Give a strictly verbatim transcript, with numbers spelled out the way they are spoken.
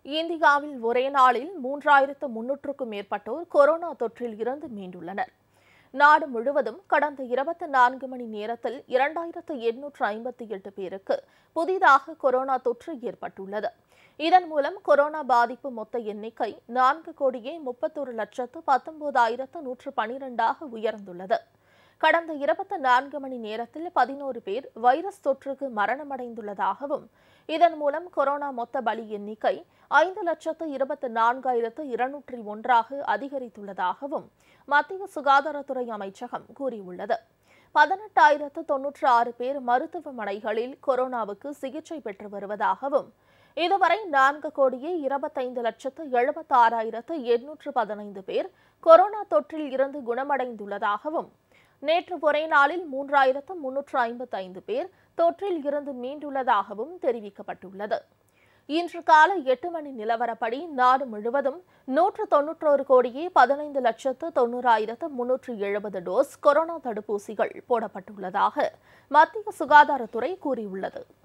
இந்தியாவில் ஒரே நாளில் மூன்றாயிரத்து முன்னூற்றுக்கும் மேற்பட்டோர் கொரோனா தொற்றில் இருந்து மீண்டுள்ளனர். நாடு முழுவதும் கடந்த இருபத்தி நான்கு மணி நேரத்தில் இரண்டாயிரத்து எண்ணூற்று ஐம்பத்தி எட்டு பேருக்கு புதிதாக கொரோனா தொற்று ஏற்பட்டுள்ளது. இதன் மூலம் கொரோனா பாதிப்பு மொத்த எண்ணிக்கை நான்கு கோடியே முப்பத்தொரு லட்சத்து பத்தொன்பதாயிரத்து நூற்று பனிரெண்டாக உயர்ந்துள்ளது. கடந்த இருபத்தி நான்கு மணி நேரத்தில் பதினோரு பேர் வைரஸ் தொற்றுக்கு மரணமடைந்துள்ளதாகவும், இதன் மூலம் கொரோனா மொத்த பலி எண்ணிக்கை ஐந்து லட்சத்து இருபத்தி நான்காயிரத்து இருநூற்றி ஒன்றாக அதிகரித்துள்ளதாகவும் மத்திய சுகாதாரத்துறை அமைச்சகம் கூறியுள்ளது. பதினெட்டாயிரத்து தொன்னூற்று ஆறு பேர் மருத்துவமனைகளில் கொரோனாவுக்கு சிகிச்சை பெற்று வருவதாகவும், இதுவரை நான்கு கோடியே இருபத்தைந்து லட்சத்து எழுபத்தி ஆறாயிரத்து எண்ணூற்று பதினைந்து பேர் கொரோனா தொற்றில் இருந்து குணமடைந்துள்ளதாகவும், நேற்று ஒரே நாளில் மூன்றாயிரத்து முன்னூற்று ஐம்பத்தி ஐந்து பேர் தொற்றில் இருந்து மீண்டுள்ளதாகவும் தெரிவிக்கப்பட்டுள்ளது. இன்று காலை எட்டு மணி நிலவரப்படி நாடு முழுவதும் நூற்று தொன்னூற்றோரு கோடியே பதினைந்து லட்சத்து தொன்னூறாயிரத்து முன்னூற்று எழுபது டோஸ் கொரோனா தடுப்பூசிகள் போடப்பட்டுள்ளதாக மத்திய சுகாதாரத்துறை கூறியுள்ளது.